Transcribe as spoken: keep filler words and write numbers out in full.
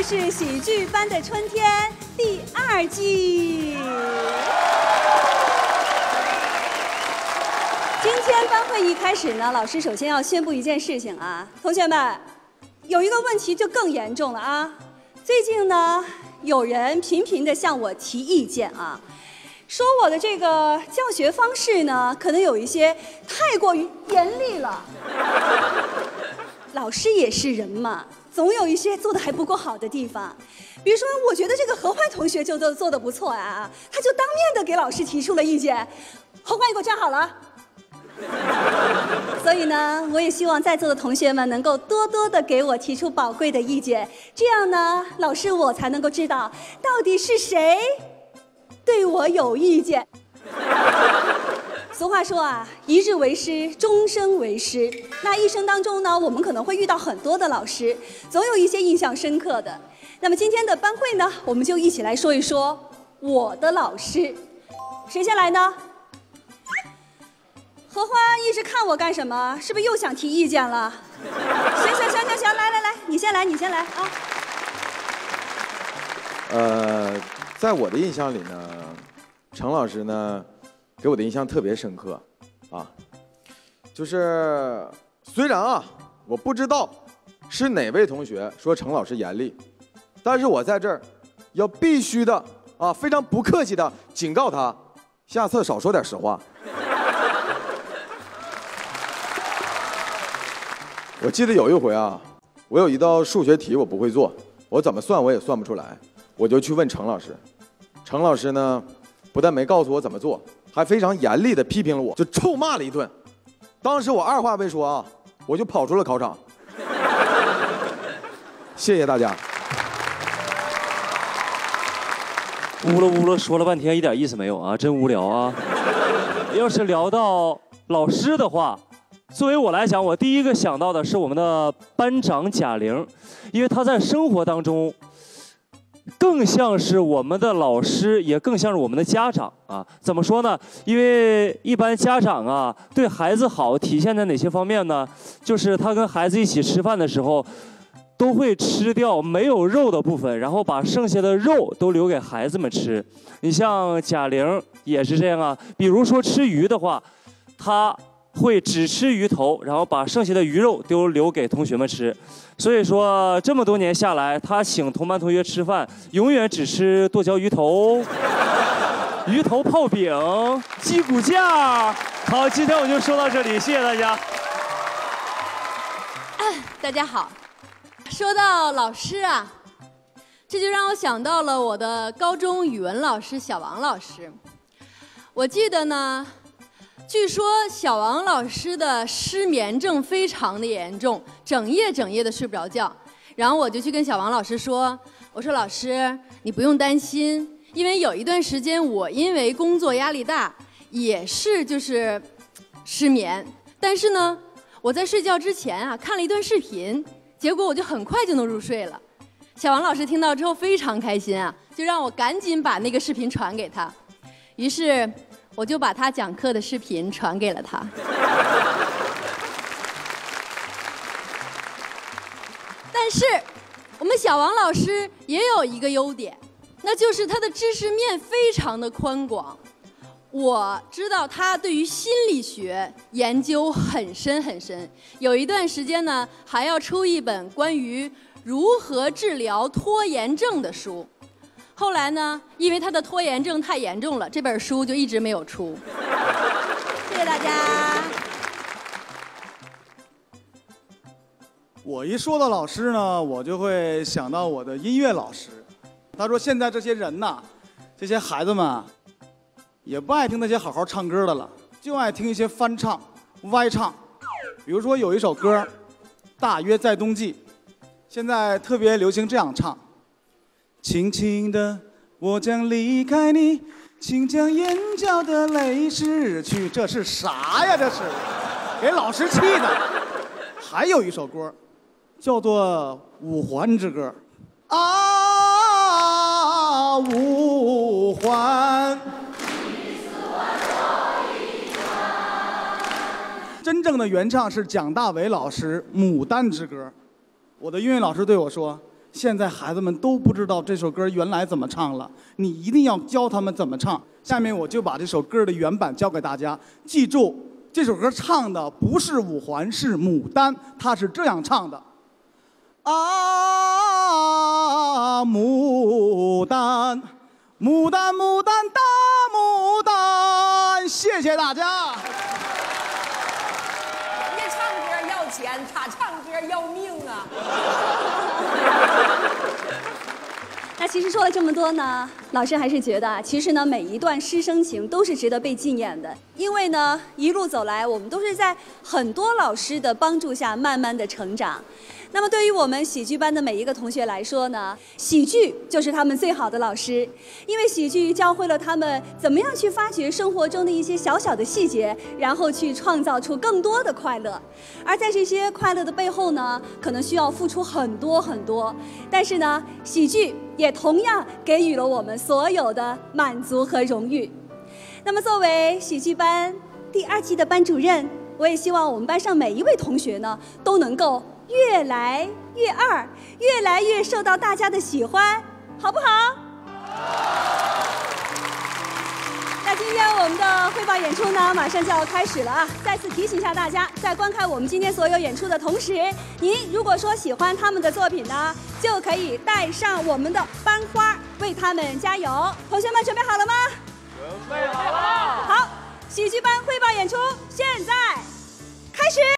是喜剧班的春天第二季。今天班会一开始呢，老师首先要宣布一件事情啊，同学们，有一个问题就更严重了啊。最近呢，有人频频地向我提意见啊，说我的这个教学方式呢，可能有一些太过于严厉了。老师也是人嘛，总有一些做的还不够好的地方。比如说，我觉得这个何欢同学就做做的不错啊，他就当面的给老师提出了意见。何欢，你给我站好了。所以呢，我也希望在座的同学们能够多多的给我提出宝贵的意见，这样呢，老师我才能够知道到底是谁对我有意见。俗话说啊，一日为师，终生为师。那一生当中呢，我们可能会遇到很多的老师，总有一些印象深刻的。那么今天的班会呢，我们就一起来说一说我的老师。谁先来呢？何欢一直看我干什么？是不是又想提意见了？行行行行行，来来来，你先来，你先来啊。 呃，在我的印象里呢，程老师呢，给我的印象特别深刻，啊，就是虽然啊，我不知道是哪位同学说程老师严厉，但是我在这儿要必须的啊，非常不客气的警告他，下次少说点实话。我记得有一回啊，我有一道数学题我不会做，我怎么算我也算不出来，我就去问程老师。程老师呢，不但没告诉我怎么做，还非常严厉地批评了我，就臭骂了一顿。当时我二话没说啊，我就跑出了考场。谢谢大家。 呜了呜了说了半天，一点意思没有啊，真无聊啊。要是聊到老师的话，作为我来讲，我第一个想到的是我们的班长贾玲，因为她在生活当中更像是我们的老师，也更像是我们的家长啊。怎么说呢？因为一般家长啊对孩子好体现在哪些方面呢？就是他跟孩子一起吃饭的时候，都会吃掉没有肉的部分，然后把剩下的肉都留给孩子们吃。你像贾玲也是这样啊，比如说吃鱼的话，她会只吃鱼头，然后把剩下的鱼肉都留给同学们吃。所以说这么多年下来，他请同班同学吃饭，永远只吃剁椒鱼头、鱼头泡饼、鸡骨架。好，今天我就说到这里，谢谢大家。 大家好，说到老师啊，这就让我想到了我的高中语文老师小王老师。我记得呢，据说小王老师的失眠症非常的严重，整夜整夜的睡不着觉。然后我就去跟小王老师说，我说老师，你不用担心，因为有一段时间我因为工作压力大，也是就是失眠。但是呢，我在睡觉之前啊看了一段视频，结果我就很快就能入睡了。小王老师听到之后非常开心啊，就让我赶紧把那个视频传给他。于是我就把他讲课的视频传给了他。但是我们小王老师也有一个优点，那就是他的知识面非常的宽广。我知道他对于心理学研究很深很深，有一段时间呢还要出一本关于如何治疗拖延症的书。后来呢，因为他的拖延症太严重了，这本书就一直没有出。谢谢大家。 我一说到老师呢，我就会想到我的音乐老师。他说现在这些人呐，这些孩子们也不爱听那些好好唱歌的了，就爱听一些翻唱、歪唱。比如说有一首歌《大约在冬季》，现在特别流行这样唱。轻轻的，我将离开你，请将眼角的泪拭去。这是啥呀？这是给老师气的。还有一首歌，叫做《五环之歌》。啊，五环。真正的原唱是蒋大为老师《牡丹之歌》。我的音乐老师对我说：“ 现在孩子们都不知道这首歌原来怎么唱了，你一定要教他们怎么唱。下面我就把这首歌的原版教给大家，记住，这首歌唱的不是五环，是牡丹，它是这样唱的。啊，牡丹，牡丹，牡丹，大牡丹。谢谢大家。 人家唱歌要钱，他唱歌要命啊！ 那其实说了这么多呢，老师还是觉得啊，其实呢，每一段师生情都是值得被纪念的。因为呢，一路走来，我们都是在很多老师的帮助下慢慢的成长。那么对于我们喜剧班的每一个同学来说呢，喜剧就是他们最好的老师，因为喜剧教会了他们怎么样去发掘生活中的一些小小的细节，然后去创造出更多的快乐。而在这些快乐的背后呢，可能需要付出很多很多，但是呢，喜剧也同样给予了我们所有的满足和荣誉。那么作为喜剧班第二期的班主任，我也希望我们班上每一位同学呢，都能够越来越二，越来越受到大家的喜欢，好不好？那今天我们的汇报演出呢，马上就要开始了啊！再次提醒一下大家，在观看我们今天所有演出的同时，您如果说喜欢他们的作品呢，就可以带上我们的班花，为他们加油。同学们准备好了吗？准备好了。好，喜剧班汇报演出现在开始。